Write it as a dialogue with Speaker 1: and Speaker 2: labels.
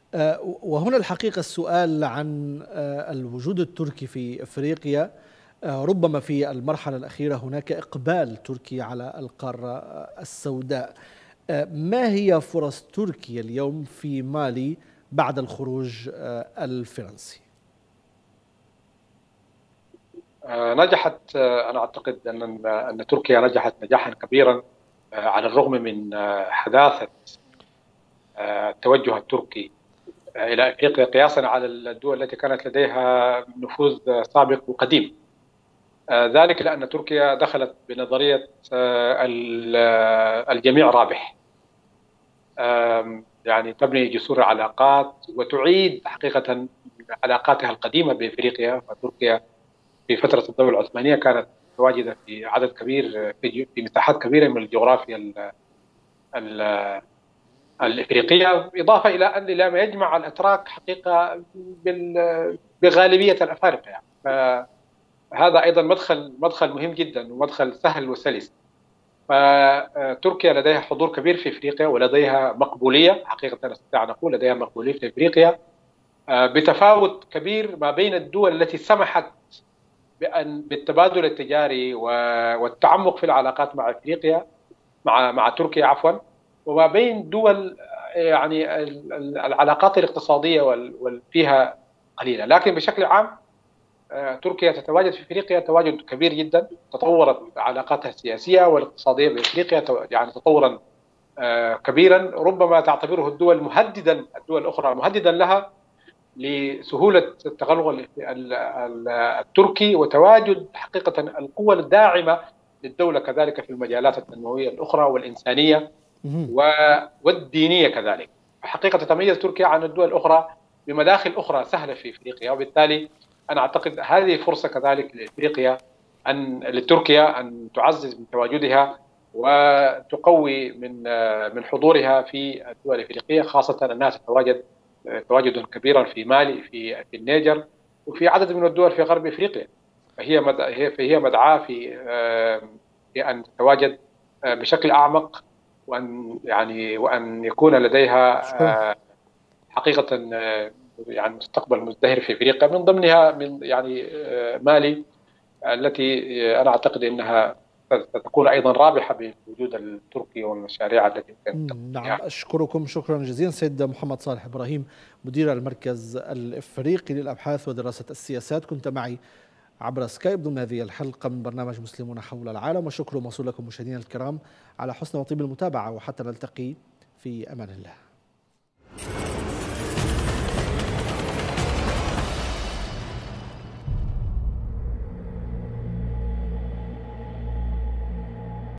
Speaker 1: وهنا الحقيقة السؤال عن الوجود التركي في إفريقيا. ربما في المرحلة الأخيرة هناك إقبال تركي على القارة السوداء. ما هي فرص تركيا اليوم في مالي بعد الخروج الفرنسي؟
Speaker 2: نجحت. أنا أعتقد أن تركيا نجحت نجاحا كبيرا، على الرغم من حداثة التوجه التركي إلى أفريقيا قياسا على الدول التي كانت لديها نفوذ سابق وقديم. ذلك لأن تركيا دخلت بنظرية الجميع رابح، يعني تبني جسور العلاقات وتعيد حقيقة علاقاتها القديمة بأفريقيا. فتركيا في فترة الدولة العثمانية كانت متواجدة في عدد كبير، في مساحات كبيرة من الجغرافيا الإفريقية، إضافة إلى ما يجمع الأتراك حقيقة بغالبية الأفارقة يعني. فهذا أيضا مدخل مهم جدا ومدخل سهل وسلس. فتركيا لديها حضور كبير في إفريقيا ولديها مقبولية، حقيقة نستطيع أن نقول لديها مقبولية في إفريقيا، بتفاوت كبير ما بين الدول التي سمحت بالتبادل التجاري والتعمق في العلاقات مع افريقيا، مع تركيا عفوا، وما بين دول يعني العلاقات الاقتصاديه فيها قليله. لكن بشكل عام تركيا تتواجد في افريقيا تواجد كبير جدا. تطورت علاقاتها السياسيه والاقتصاديه بافريقيا يعني تطورا كبيرا، ربما تعتبره الدول الاخرى مهددا لها لسهولة التغلغل التركي وتواجد حقيقة القوى الداعمة للدولة كذلك في المجالات التنموية الأخرى والإنسانية والدينية كذلك. حقيقة تتميز تركيا عن الدول الأخرى بمداخل أخرى سهلة في إفريقيا، وبالتالي أنا أعتقد هذه فرصة كذلك لتركيا أن تعزز من تواجدها وتقوي من حضورها في الدول الإفريقية، خاصة أنها تتواجد تواجدا كبيرا في مالي، في النيجر، وفي عدد من الدول في غرب افريقيا. فهي مدعاة في ان تتواجد بشكل اعمق، وان يكون لديها
Speaker 1: شكرا.
Speaker 2: حقيقة يعني مستقبل مزدهر في افريقيا، من ضمنها من مالي، التي انا اعتقد انها ستكون ايضا رابحة بوجود التركي والمشاريع التي يمكن تقوم
Speaker 1: نعم،
Speaker 2: بها.
Speaker 1: أشكركم شكرا جزيلا سيد محمد صالح إبراهيم، مدير المركز الإفريقي للأبحاث ودراسة السياسات. كنت معي عبر سكايب ضمن هذه الحلقة من برنامج مسلمون حول العالم، وشكر موصول لكم مشاهدينا الكرام على حسن وطيب المتابعة، وحتى نلتقي في أمان الله.